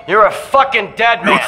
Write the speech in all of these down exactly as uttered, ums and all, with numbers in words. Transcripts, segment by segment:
You're a fucking dead man.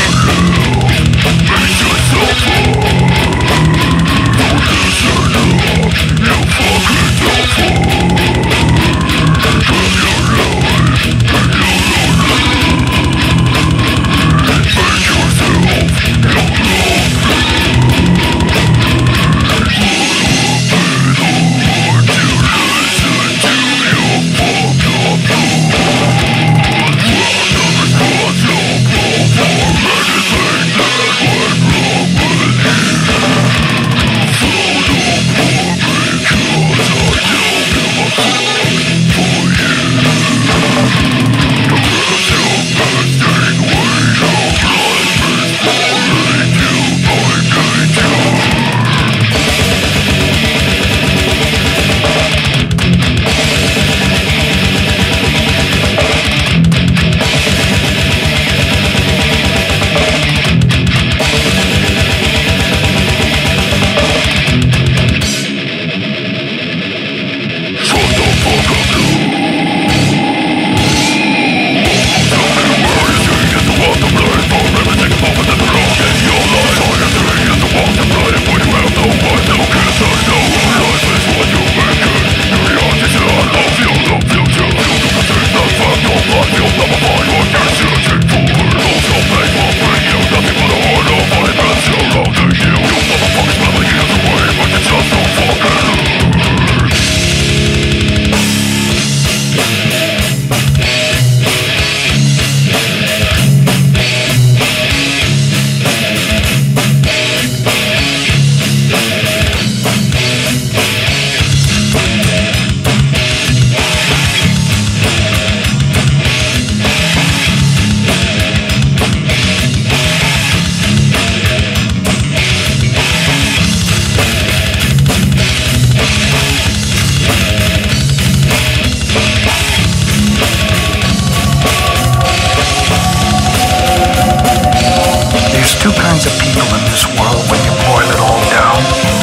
Two kinds of people in this world when you boil it all down.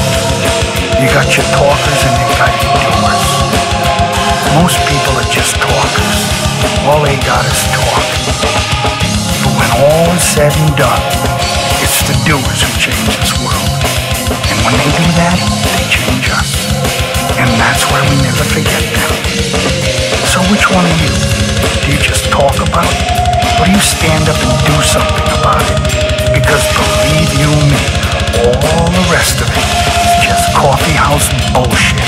You got your talkers and you got your doers. Most people are just talkers. All they got is talk. But when all is said and done, it's the doers who change this world. And when they do that, they change us. And that's why we never forget them. So which one are you? Do you just talk about it? Or do you stand up and do something about it? Because believe you me, all the rest of it is just coffee house bullshit.